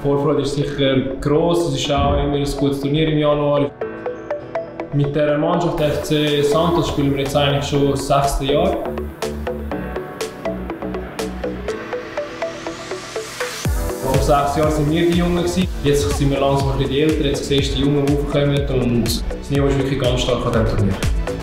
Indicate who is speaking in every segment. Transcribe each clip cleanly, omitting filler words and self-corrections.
Speaker 1: Die Vorfreude ist sicher gross, es ist auch immer ein gutes Turnier im Januar. Mit dieser Mannschaft FC Santos spielen wir jetzt eigentlich schon das 6. Jahr. Vor 6 Jahren waren wir die Jungen. Jetzt sind wir langsam ein bisschen die Älteren. Jetzt siehst du die Jungen aufkommen und das Niveau ist wirklich ganz stark an diesem Turnier.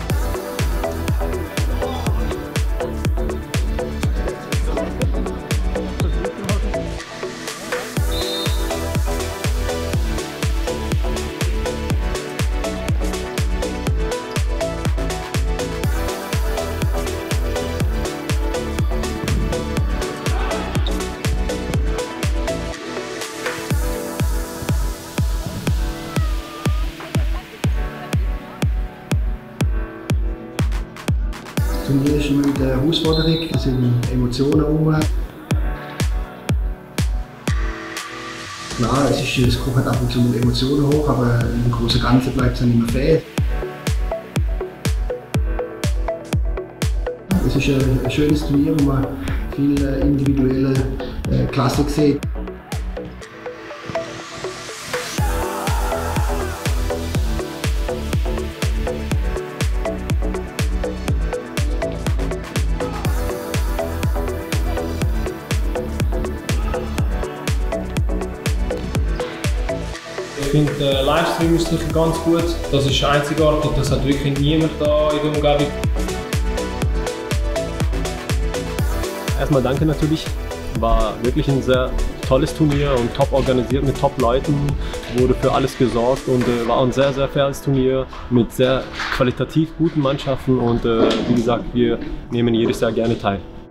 Speaker 2: Das Turnier ist immer eine Herausforderung, es sind Emotionen herum. Klar, es kommt ab und zu mit Emotionen hoch, aber im Großen und Ganzen bleibt es dann immer fair. Es ist ein schönes Turnier, wo man viele individuelle Klassen sieht.
Speaker 1: Ich finde, der Livestream ist sicher ganz gut. Das ist einzigartig, das hat wirklich niemand da in der Umgebung.
Speaker 3: Erstmal danke natürlich. War wirklich ein sehr tolles Turnier und top organisiert mit top Leuten. Wurde für alles gesorgt und war ein sehr, sehr faires Turnier mit sehr qualitativ guten Mannschaften und wie gesagt, wir nehmen jedes Jahr gerne teil.